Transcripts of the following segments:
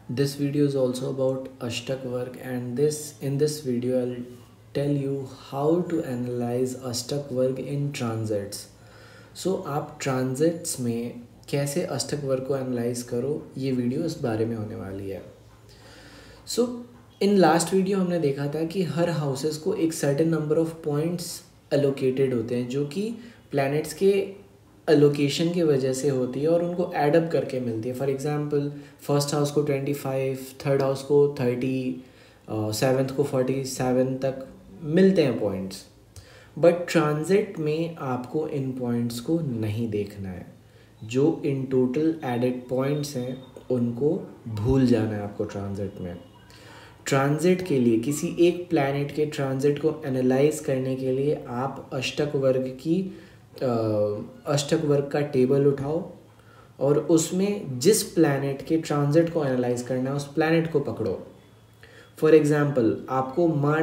This video is also about Ashtak work, and in this video I'll tell you how to analyze Ashtak work in transits. So आप transits में कैसे अष्टक वर्ग को analyse करो, ये video इस बारे में होने वाली है. सो इन लास्ट वीडियो हमने देखा था कि हर हाउसेस को एक certain number of points allocated होते हैं जो कि प्लैनेट्स के एलोकेशन की वजह से होती है और उनको एडअप करके मिलती है. फॉर एग्जांपल फर्स्ट हाउस को 25, थर्ड हाउस को 30, सेवन्थ को 47 तक मिलते हैं पॉइंट्स. बट ट्रांजिट में आपको इन पॉइंट्स को नहीं देखना है. जो इन टोटल एडेड पॉइंट्स हैं उनको भूल जाना है आपको ट्रांजिट में. ट्रांजिट के लिए किसी एक प्लैनेट के ट्रांजिट को एनालाइज करने के लिए आप अष्टक वर्ग का टेबल उठाओ और उसमें जिस प्लैनेट के ट्रांजिट को एनालाइज करना है उस प्लैनेट को पकड़ो. फॉर एग्जांपल आपको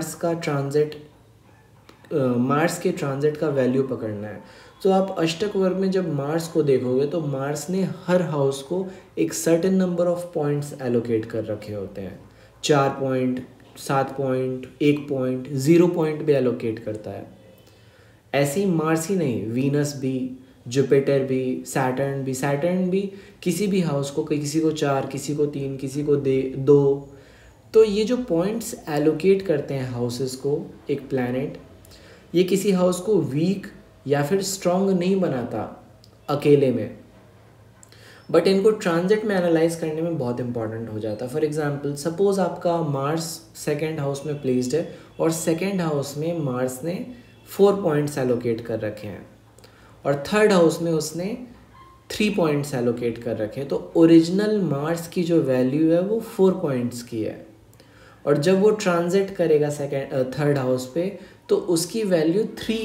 मार्स के ट्रांजिट का वैल्यू पकड़ना है. तो आप अष्टक वर्ग में जब मार्स को देखोगे तो मार्स ने हर हाउस को एक certain number of points allocate कर रखे होते हैं. 4 पॉइंट, 7 पॉइंट, 1 पॉइंट, 0 पॉइंट भी एलोकेट करता है. ऐसे ही मार्स ही नहीं, वीनस भी, जुपिटर भी, सैटर्न भी किसी भी हाउस को, किसी को 4, किसी को 3, किसी को 2. तो ये जो पॉइंट्स एलोकेट करते हैं हाउसेस को एक प्लैनेट, ये किसी हाउस को वीक या फिर स्ट्रॉन्ग नहीं बनाता अकेले में, बट इनको ट्रांजिट में एनालाइज करने में बहुत इंपॉर्टेंट हो जाता है. फॉर एग्जांपल सपोज आपका मार्स सेकेंड हाउस में प्लेस्ड है और सेकेंड हाउस में मार्स ने 4 पॉइंट्स एलोकेट कर रखे हैं और थर्ड हाउस में उसने 3 पॉइंट्स एलोकेट कर रखे हैं. तो ओरिजिनल मार्स की जो वैल्यू है वो 4 पॉइंट्स की है और जब वो ट्रांजिट करेगा थर्ड हाउस पे तो उसकी वैल्यू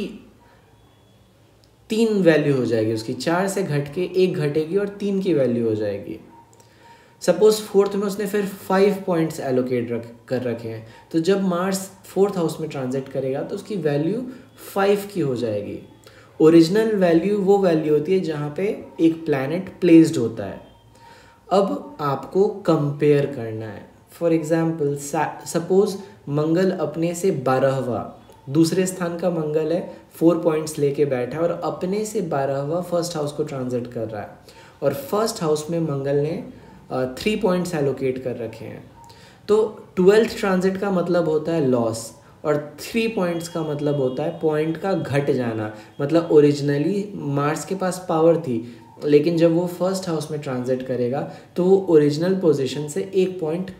3 वैल्यू हो जाएगी. उसकी 4 से घट के 1 घटेगी और 3 की वैल्यू हो जाएगी. सपोज फोर्थ में उसने फिर 5 पॉइंट्स एलोकेट कर रखे हैं, तो जब मार्स फोर्थ हाउस में ट्रांजिट करेगा तो उसकी वैल्यू 5 की हो जाएगी. ओरिजिनल वैल्यू वो वैल्यू होती है जहाँ पे एक प्लैनेट प्लेस्ड होता है. अब आपको कंपेयर करना है. फॉर एग्जाम्पल सपोज मंगल अपने से 12वां, दूसरे स्थान का मंगल है, 4 पॉइंट्स लेके बैठा है और अपने से 12वां फर्स्ट हाउस को ट्रांजिट कर रहा है और फर्स्ट हाउस में मंगल ने 3 पॉइंट्स एलोकेट कर रखे हैं. तो 12th ट्रांजिट का मतलब होता है लॉस और 3 पॉइंट्स का मतलब होता है पॉइंट का घट जाना. मतलब ओरिजिनली मार्स के पास पावर थी लेकिन जब वो फर्स्ट हाउस में ट्रांजिट करेगा तो वो ओरिजिनल पोजीशन से 1 पॉइंट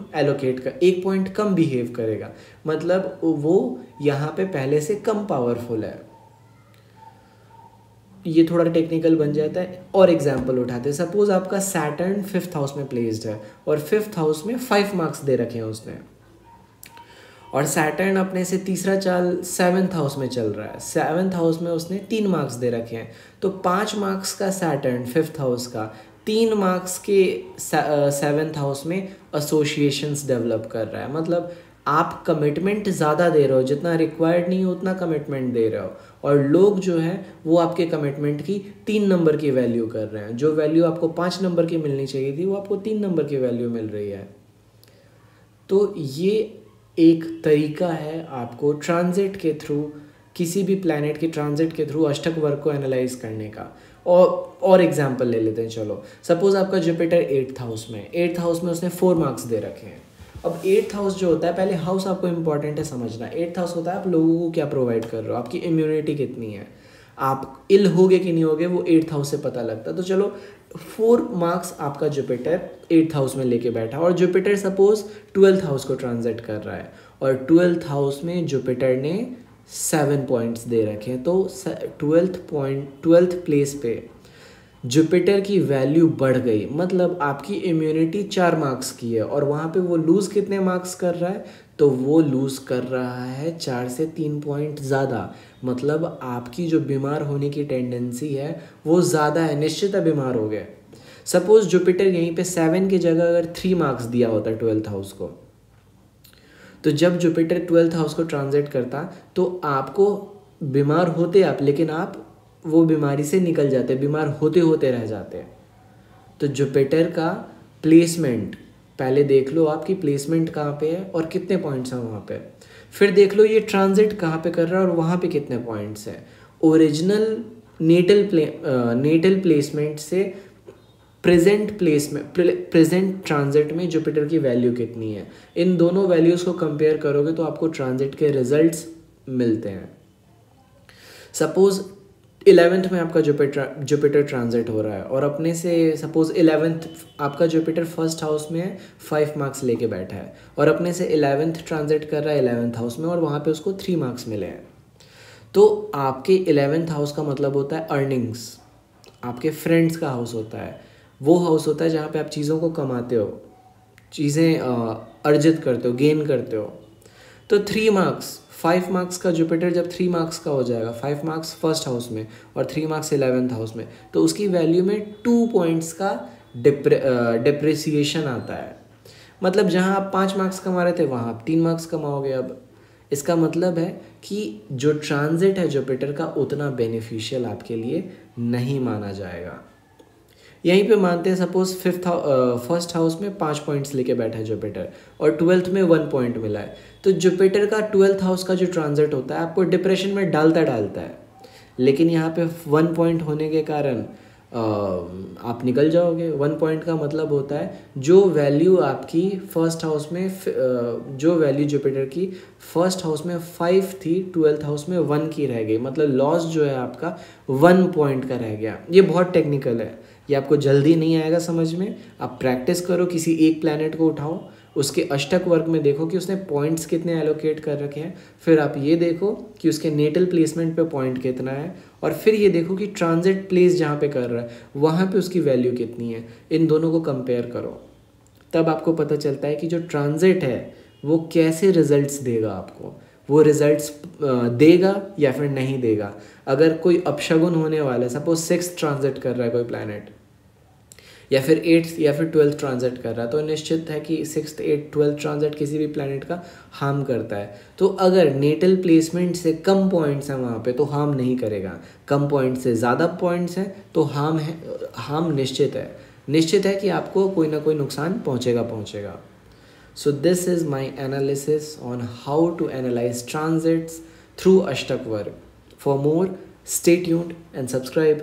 कम बिहेव करेगा. मतलब वो यहाँ पे पहले से कम पावरफुल है. ये थोड़ा टेक्निकल बन जाता है. और एग्जाम्पल उठाते हैं. सपोज आपका सैटर्न 5th हाउस में प्लेस्ड है और 5th हाउस में 5 मार्क्स दे रखे हैं उसने और सैटर्न अपने से तीसरा चाल 7th हाउस में चल रहा है. 7th हाउस में उसने 3 मार्क्स दे रखे हैं. तो 5 मार्क्स का सैटर्न 5th हाउस का 3 मार्क्स के 7th हाउस में एसोसिएशंस डेवलप कर रहा है. मतलब आप कमिटमेंट ज़्यादा दे रहे हो, जितना रिक्वायर्ड नहीं हो उतना कमिटमेंट दे रहे हो और लोग जो है वो आपके कमिटमेंट की 3 नंबर की वैल्यू कर रहे हैं. जो वैल्यू आपको 5 नंबर की मिलनी चाहिए थी वो आपको 3 नंबर की वैल्यू मिल रही है. तो ये एक तरीका है आपको ट्रांजिट के थ्रू, किसी भी प्लैनेट के ट्रांजिट के थ्रू अष्टक वर्ग को एनालाइज करने का. और एग्जांपल ले लेते हैं. चलो सपोज आपका जुपिटर 8th हाउस में, 8th हाउस में उसने 4 मार्क्स दे रखे हैं. अब 8th हाउस जो होता है, पहले हाउस आपको इंपॉर्टेंट है समझना. 8th हाउस होता है आप लोगों को क्या प्रोवाइड कर रहे हो, आपकी इम्यूनिटी कितनी है, आप इल होगे कि नहीं होगे वो 8th हाउस से पता लगता है. तो चलो 4 मार्क्स आपका जुपिटर 8th हाउस में लेके बैठा और जुपिटर सपोज 12th हाउस को ट्रांजिट कर रहा है और 12th हाउस में जुपिटर ने 7 पॉइंट्स दे रखे हैं. तो 12th प्लेस पे जुपिटर की वैल्यू बढ़ गई. मतलब आपकी इम्यूनिटी 4 मार्क्स की है और वहाँ पे वो लूज़ कितने मार्क्स कर रहा है, तो वो लूज़ कर रहा है 4 से 3 पॉइंट ज़्यादा. मतलब आपकी जो बीमार होने की टेंडेंसी है वो ज़्यादा है, निश्चित है बीमार हो गए. सपोज जुपिटर यहीं पे 7 की जगह अगर 3 मार्क्स दिया होता 12th हाउस को, तो जब जुपिटर 12th हाउस को ट्रांजिट करता तो आपको बीमार होते आप, लेकिन आप वो बीमारी से निकल जाते, बीमार होते होते रह जाते. तो जुपिटर का प्लेसमेंट पहले देख लो आपकी प्लेसमेंट कहाँ पे है और कितने पॉइंट्स हैं वहाँ पे। फिर देख लो ये ट्रांजिट कहाँ पे कर रहा है और वहाँ पे कितने पॉइंट्स हैं। ओरिजिनल नेटल प्लेसमेंट से प्रेजेंट ट्रांजिट में जुपिटर की वैल्यू कितनी है, इन दोनों वैल्यूज़ को कंपेयर करोगे तो आपको ट्रांजिट के रिजल्ट्स मिलते हैं। सपोज 11th में आपका जुपिटर ट्रांजिट हो रहा है और अपने से सपोज 11th आपका जुपिटर फर्स्ट हाउस में है, 5 मार्क्स लेके बैठा है और अपने से 11th ट्रांजिट कर रहा है 11th हाउस में और वहाँ पे उसको 3 मार्क्स मिले हैं। तो आपके 11th हाउस का मतलब होता है अर्निंग्स, आपके फ्रेंड्स का हाउस होता है, वो हाउस होता है जहाँ पे आप चीज़ों को कमाते हो, चीज़ें अर्जित करते हो, गेन करते हो। तो 3 मार्क्स 5 मार्क्स का जुपिटर जब 3 मार्क्स का हो जाएगा, 5 मार्क्स फर्स्ट हाउस में और 3 मार्क्स 11th हाउस में, तो उसकी वैल्यू में 2 पॉइंट्स का डिप्रिसिएशन आता है। मतलब जहाँ आप 5 मार्क्स कमा रहे थे वहाँ आप 3 मार्क्स कमाओगे। अब इसका मतलब है कि जो ट्रांजिट है जुपिटर का उतना बेनिफिशियल आपके लिए नहीं माना जाएगा। यहीं पे मानते हैं सपोज फर्स्ट हाउस में 5 पॉइंट्स लेके बैठा है जुपिटर और 12th में 1 पॉइंट मिला है, तो जुपिटर का 12th हाउस का जो ट्रांजिट होता है आपको डिप्रेशन में डालता है, लेकिन यहाँ पे 1 पॉइंट होने के कारण आप निकल जाओगे। 1 पॉइंट का मतलब होता है जो वैल्यू आपकी फर्स्ट हाउस में जो वैल्यू जुपिटर की फर्स्ट हाउस में 5 थी, 12th हाउस में 1 की रह गई, मतलब लॉस जो है आपका 1 पॉइंट का रह गया। ये बहुत टेक्निकल है, ये आपको जल्दी नहीं आएगा समझ में। आप प्रैक्टिस करो, किसी एक प्लैनेट को उठाओ, उसके अष्टक वर्ग में देखो कि उसने पॉइंट्स कितने एलोकेट कर रखे हैं, फिर आप ये देखो कि उसके नेटल प्लेसमेंट पे पॉइंट कितना है, और फिर ये देखो कि ट्रांजिट प्लेस जहाँ पे कर रहा है वहाँ पे उसकी वैल्यू कितनी है। इन दोनों को कंपेयर करो, तब आपको पता चलता है कि जो ट्रांजिट है वो कैसे रिजल्ट्स देगा आपको, वो रिजल्ट्स देगा या फिर नहीं देगा। अगर कोई अपशगुन होने वाला है, सपोज 6th ट्रांजिट कर रहा है कोई प्लैनेट, या फिर 8th या फिर 12th ट्रांजिट कर रहा है, तो निश्चित है कि 6th 8th 12th ट्रांजिट किसी भी प्लैनेट का हार्म करता है। तो अगर नेटल प्लेसमेंट से कम पॉइंट्स हैं वहाँ पे तो हार्म नहीं करेगा, कम पॉइंट से ज़्यादा पॉइंट्स हैं तो हार्म निश्चित है कि आपको कोई ना कोई नुकसान पहुँचेगा। So this is my analysis on how to analyze transits through Ashtak Varg. For more, stay tuned and subscribe.